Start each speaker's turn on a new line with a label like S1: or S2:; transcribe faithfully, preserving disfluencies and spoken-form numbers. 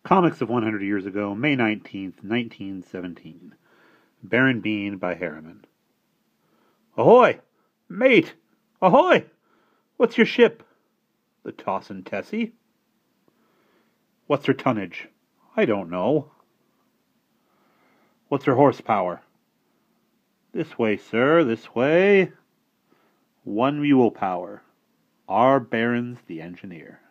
S1: Comics of one hundred Years Ago, May nineteenth, nineteen seventeen. Baron Bean by Harriman. Ahoy! Mate! Ahoy! What's your ship? The Tossin Tessie. What's her tonnage? I don't know. What's her horsepower? This way, sir, this way. One mule power. Our Baron's the engineer.